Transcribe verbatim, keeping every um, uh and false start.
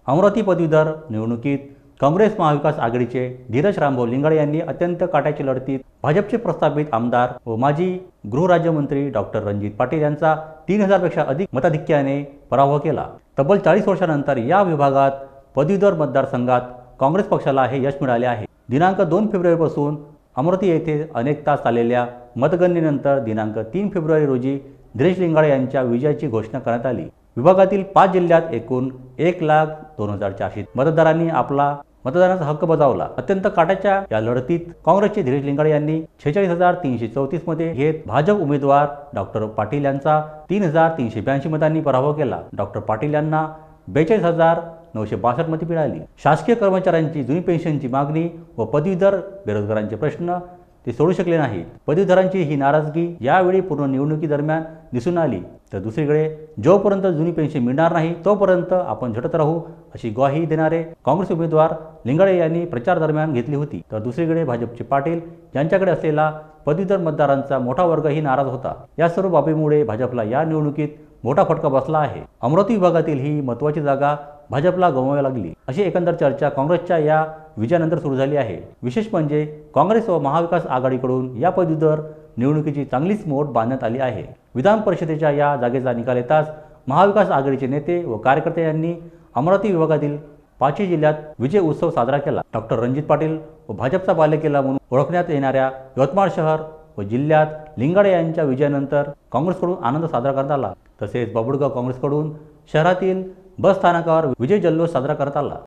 अमरावती पदवीधर निवडणुकीत काँग्रेस महाविकास आघाडीचे धीरज रामभाऊ लिंगाळे यांनी अत्यंत काट्याच्या लढतीत भाजपचे प्रस्थापित आमदार व माजी गृहराज्यमंत्री डॉक्टर रणजित पाटील यांचा तीन हजार पेक्षा अधिक मताधिक्याने पराभव केला। तब्बल चाळीस वर्षांनंतर या विभागात पदवीधर मतदारसंघात काँग्रेस पक्षाला हे यश मिळाले आहे। दिनांक दोन फेब्रुवारीपासून अमरावती येथे अनेक तास चाललेल्या मतगणनेनंतर दिनांक तीन फेब्रुवारी रोजी धीरज लिंगाळे यांच्या विजयाची घोषणा करण्यात आली। विभागातील पाच जिल्ह्यात एकूण एक लाख दोन हजार चारशे मतदारांनी आपला मतदानाचा हक्क बजावला। अत्यंत काट्याच्या या लढतीत काँग्रेसचे धीरज लिंगाळे यांनी छेचाळीस हजार तीनशे चौतीस मध्ये घेत भाजप उमेदवार डॉक्टर पाटील यांचा तीन हजार तीनशे ब्याऐंशी मतांनी पराभव केला। डॉक्टर पाटील यांना बेचाळीस हजार नऊशे बासष्ट मते मिळाली। शासकीय कर्मचाऱ्यांची जुनी पेन्शनची मागणी व पदवीधर बेरोजगारांचे प्रश्न ते सोडू शकले नाहीत। पदवीधरांची ही नाराजगी यावेळी पूर्ण निवडणुकी दरम्यान दिसून आली। तर दुसरीकडे जोपर्यंत जुनी पेन्शन मिळणार नाही तोपर्यंत आपण झटत राहू अशी ग्वाही देणारे काँग्रेस उमेदवार लिंगाळे यांनी प्रचार दरम्यान घेतली होती। तर दुसरीकडे भाजपचे पाटील यांच्याकडे असलेला पदवीधर मतदारांचा मोठा वर्गही नाराज होता। या सर्व बाबीमुळे भाजपला या निवडणुकीत मोठा फटका बसला आहे। अमरावती विभागातील ही महत्त्वाची जागा भाजपला गमवावी लागली अशी एकंदर चर्चा काँग्रेसच्या या विजयानंतर सुरू झाली आहे। विशेष म्हणजे काँग्रेस व महाविकास आघाडीकडून या पदवीधर निवडणुकीची चांगलीच मोठ बांधण्यात आली आहे। विधान परिषदेच्या या जागेचा निकाल येताच महाविकास आघाडीचे नेते व कार्यकर्ते यांनी अमरावती विभागातील पाचही जिल्ह्यात विजय उत्सव साजरा केला। डॉक्टर रणजित पाटील व भाजपचा बालेकिल्ला म्हणून ओळखण्यात येणाऱ्या यवतमाळ शहर व जिल्ह्यात लिंगाळे यांच्या विजयानंतर काँग्रेसकडून आनंद साजरा करण्यात आला। तसेच बाभुळगाव काँग्रेसकडून शहरातील बस स्थानकावर विजय जल्लोष साजरा करण्यात आला।